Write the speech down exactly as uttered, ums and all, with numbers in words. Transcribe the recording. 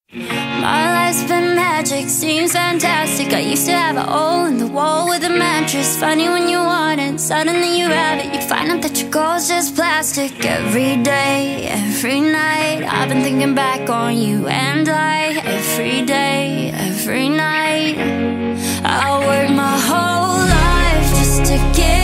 My life's been magic, seems fantastic. I used to have a hole in the wall with a mattress. Funny when you want it, suddenly you have it. You find out that your goal's just plastic. Every day, every night, I've been thinking back on you and I. Every day, every night, I work my whole life just to get